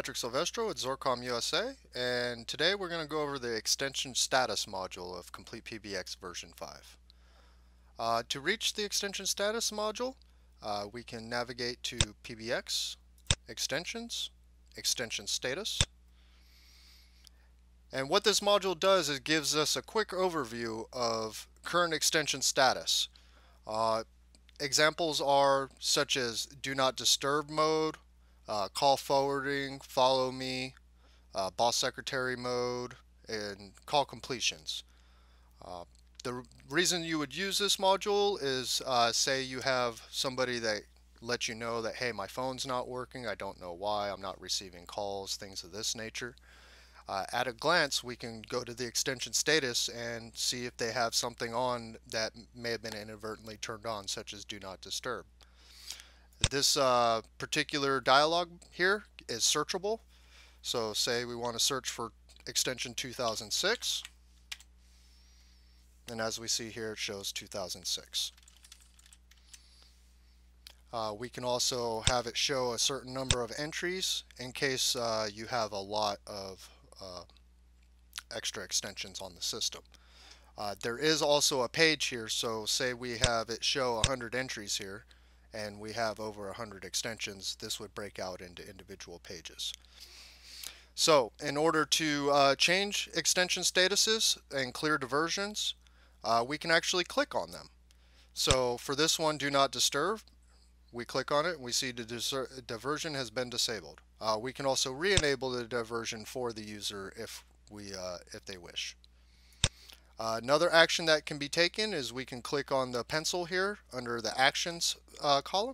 Patrick Silvestro at Zorcom USA, and today we're going to go over the extension status module of CompletePBX version 5. To reach the extension status module, we can navigate to PBX, Extensions, Extension Status. And what this module does is gives us a quick overview of current extension status. Examples are such as Do Not Disturb mode, call forwarding, follow me, boss secretary mode, and call completions. The reason you would use this module is say you have somebody that lets you know that, hey, my phone's not working, I don't know why, I'm not receiving calls, things of this nature. At a glance, we can go to the extension status and see if they have something on that may have been inadvertently turned on, such as Do Not Disturb. This particular dialog here is searchable. So say we want to search for extension 2006. And as we see here, it shows 2006. We can also have it show a certain number of entries in case you have a lot of extra extensions on the system. There is also a page here, so say we have it show 100 entries here and we have over 100 extensions, this would break out into individual pages. So in order to change extension statuses and clear diversions, we can actually click on them. So for this one, Do Not Disturb, we click on it and we see the diversion has been disabled. We can also re-enable the diversion for the user if they wish. Another action that can be taken is we can click on the pencil here under the Actions column.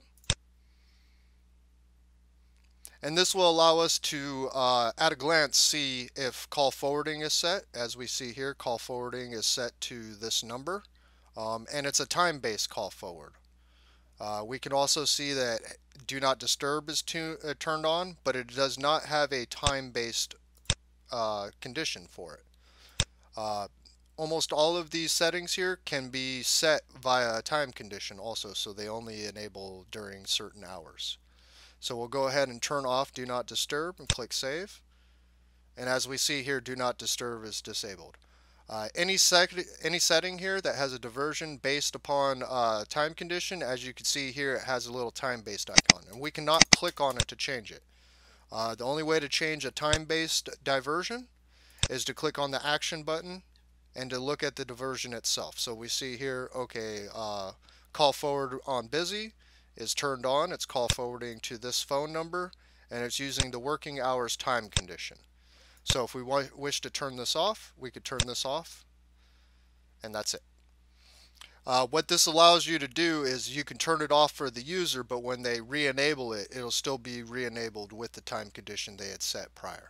And this will allow us to, at a glance, see if call forwarding is set. As we see here, call forwarding is set to this number, and it's a time-based call forward. We can also see that Do Not Disturb is turned on, but it does not have a time-based condition for it. Almost all of these settings here can be set via a time condition also, so they only enable during certain hours. So we'll go ahead and turn off Do Not Disturb and click Save. And as we see here, Do Not Disturb is disabled. Any setting here that has a diversion based upon time condition, as you can see here, it has a little time-based icon, and we cannot click on it to change it. The only way to change a time-based diversion is to click on the action button and to look at the diversion itself. So we see here, okay, call forward on busy is turned on. It's call forwarding to this phone number, and it's using the working hours time condition. So if we wish to turn this off, we could turn this off, and that's it. What this allows you to do is you can turn it off for the user, but when they re-enable it, it'll still be re-enabled with the time condition they had set prior.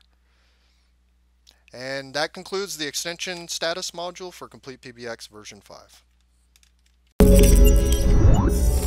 And that concludes the extension status module for CompletePBX version 5.